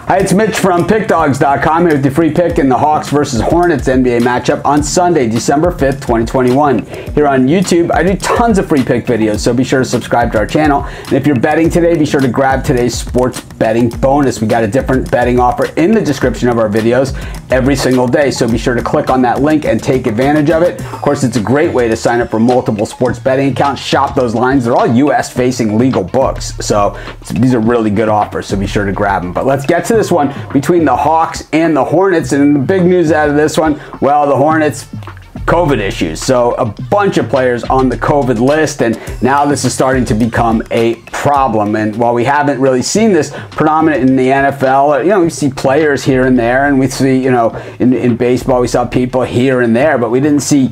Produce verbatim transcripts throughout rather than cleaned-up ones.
Hi, it's Mitch from Pick Dawgz dot com here with the free pick in the Hawks versus Hornets N B A matchup on Sunday, December fifth, twenty twenty-one. Here on YouTube, I do tons of free pick videos, so be sure to subscribe to our channel. And if you're betting today, be sure to grab today's sports betting bonus. We got a different betting offer in the description of our videos every single day, so be sure to click on that link and take advantage of it. Of course, it's a great way to sign up for multiple sports betting accounts, shop those lines. They're all U S facing legal books, so these are really good offers, so be sure to grab them. But let's get to this one between the Hawks and the Hornets, and the big news out of this one, well, the Hornets, COVID issues. So a bunch of players on the COVID list, and now this is starting to become a problem. And while we haven't really seen this predominant in the N F L, you know, we see players here and there, and we see, you know, in, in baseball, we saw people here and there, but we didn't see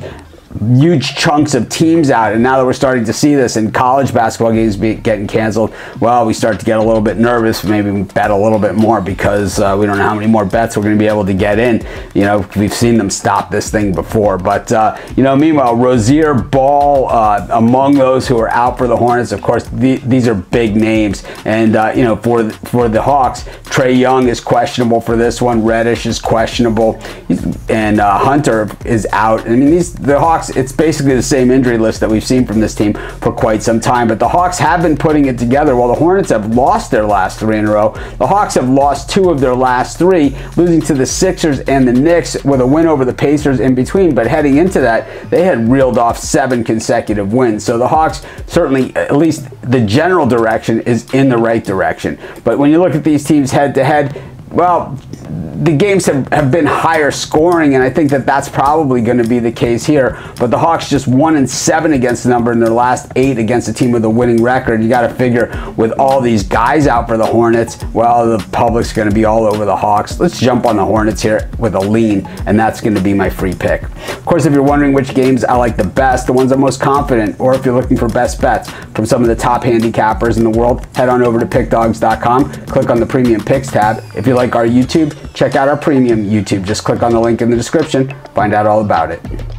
huge chunks of teams out. And now that we're starting to see this in college basketball games be getting canceled, well, we start to get a little bit nervous. Maybe we bet a little bit more because uh, we don't know how many more bets we're going to be able to get in. You know, we've seen them stop this thing before. But, uh, you know, meanwhile, Rozier, Ball, uh, among those who are out for the Hornets, of course, the, these are big names. And, uh, you know, for, for the Hawks, Trae Young is questionable for this one. Reddish is questionable. And uh, Hunter is out. I mean, these the Hawks, it's basically the same injury list that we've seen from this team for quite some time. But the Hawks have been putting it together. While the Hornets have lost their last three in a row, the Hawks have lost two of their last three, losing to the Sixers and the Knicks with a win over the Pacers in between. But heading into that, they had reeled off seven consecutive wins. So the Hawks, certainly, at least the general direction is in the right direction. But when you look at these teams head to head, well, the games have, have been higher scoring, and I think that that's probably going to be the case here. But the Hawks just one and seven against the number in their last eight against a team with a winning record. You got to figure with all these guys out for the Hornets, well, the public's going to be all over the Hawks. Let's jump on the Hornets here with a lean, and that's going to be my free pick. Of course, if you're wondering which games I like the best, the ones I'm most confident, or if you're looking for best bets from some of the top handicappers in the world, head on over to Pick Dawgz dot com, click on the Premium Picks tab. If you like our YouTube, check out our premium YouTube. Just click on the link in the description, find out all about it.